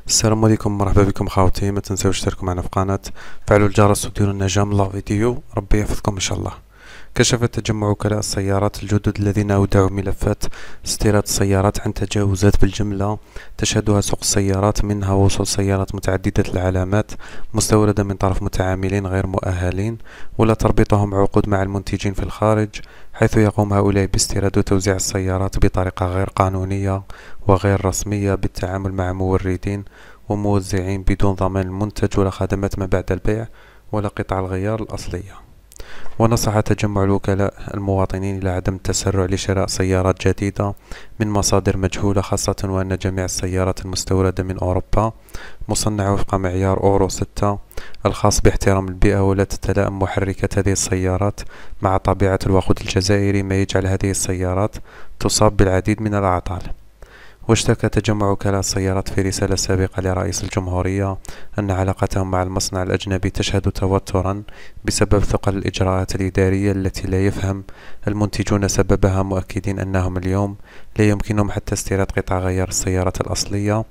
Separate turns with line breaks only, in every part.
السلام عليكم، مرحبا بكم خاوتي. ما تنساوش تشتركوا معنا في القناة، فعلوا الجرس وديروا لنا جيم لا فيديو. ربي يحفظكم ان شاء الله. كشف تجمع وكلاء السيارات الجدد الذين أودعوا ملفات استيراد السيارات عن تجاوزات بالجملة تشهدها سوق السيارات، منها وصول سيارات متعددة العلامات مستوردة من طرف متعاملين غير مؤهلين، ولا تربطهم عقود مع المنتجين في الخارج، حيث يقوم هؤلاء باستيراد وتوزيع السيارات بطريقة غير قانونية وغير رسمية بالتعامل مع موردين وموزعين بدون ضمان المنتج ولا خدمات ما بعد البيع ولا قطع الغيار الأصلية. ونصح تجمع الوكلاء المواطنين إلى عدم التسرع لشراء سيارات جديدة من مصادر مجهولة، خاصة وأن جميع السيارات المستوردة من أوروبا مصنعة وفق معيار أورو 6 الخاص باحترام البيئة، ولا تتلائم محركات هذه السيارات مع طبيعة الوقود الجزائري، ما يجعل هذه السيارات تصاب بالعديد من الأعطال. واشتكى تجمع وكلاء السيارات في رسالة سابقة لرئيس الجمهورية أن علاقتهم مع المصنع الأجنبي تشهد توترا بسبب ثقل الإجراءات الإدارية التي لا يفهم المنتجون سببها، مؤكدين أنهم اليوم لا يمكنهم حتى استيراد قطع غيار السيارات الأصلية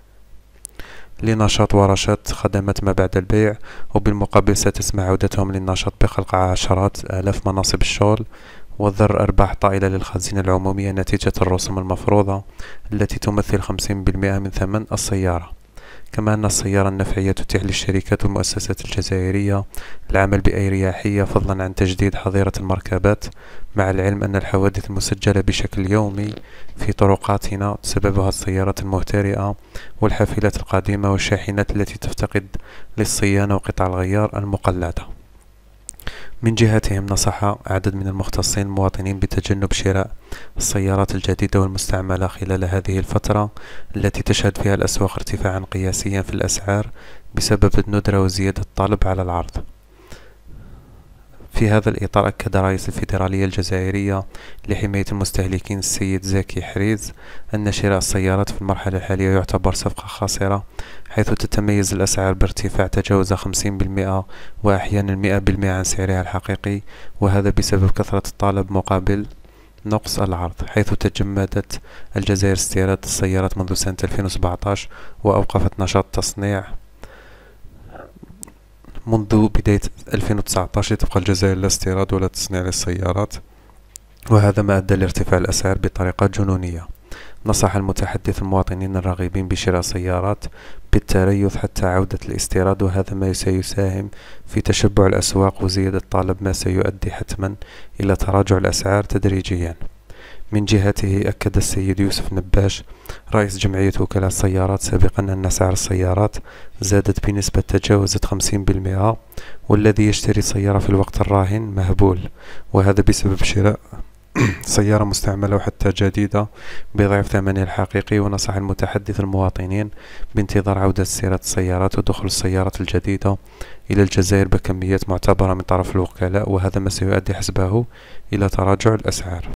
لنشاط ورشات خدمات ما بعد البيع، وبالمقابل ستسمح عودتهم للنشاط بخلق عشرات آلاف مناصب الشغل وذر أرباح طائلة للخزينة العمومية نتيجة الرسوم المفروضة التي تمثل 50% من ثمن السيارة. كما أن السيارة النفعية تتيح للشركات والمؤسسات الجزائرية العمل بأريحية فضلا عن تجديد حظيرة المركبات، مع العلم أن الحوادث المسجلة بشكل يومي في طرقاتنا تسببها السيارات المهترئة والحافلات القديمة والشاحنات التي تفتقد للصيانة وقطع الغيار المقلدة. من جهتهم نصح عدد من المختصين المواطنين بتجنب شراء السيارات الجديدة والمستعملة خلال هذه الفترة التي تشهد فيها الأسواق ارتفاعا قياسيا في الأسعار بسبب الندرة وزيادة الطلب على العرض. في هذا الإطار أكد رئيس الفيدرالية الجزائرية لحماية المستهلكين السيد زكي حريز أن شراء السيارات في المرحلة الحالية يعتبر صفقة خاسرة، حيث تتميز الأسعار بارتفاع تجاوز 50% وأحيانا 100% عن سعرها الحقيقي، وهذا بسبب كثرة الطلب مقابل نقص العرض، حيث تجمدت الجزائر استيراد السيارات منذ سنة 2017 وأوقفت نشاط التصنيع منذ بداية 2019 تبقى الجزائر لا استيراد ولا تصنيع للسيارات، وهذا ما أدى لارتفاع الأسعار بطريقة جنونية. نصح المتحدث المواطنين الراغبين بشراء سيارات بالتريث حتى عودة الاستيراد، وهذا ما سيساهم في تشبع الأسواق وزيادة الطلب، ما سيؤدي حتما إلى تراجع الأسعار تدريجيا. من جهته أكد السيد يوسف نباش رئيس جمعية وكلاء السيارات سابقا أن أسعار السيارات زادت بنسبة تجاوزت 50%، والذي يشتري سيارة في الوقت الراهن مهبول، وهذا بسبب شراء سيارة مستعملة وحتى جديدة بضعف ثمنها الحقيقي. ونصح المتحدث المواطنين بانتظار عودة استيراد السيارات ودخول السيارات الجديدة إلى الجزائر بكميات معتبرة من طرف الوكلاء، وهذا ما سيؤدي حسبه إلى تراجع الأسعار.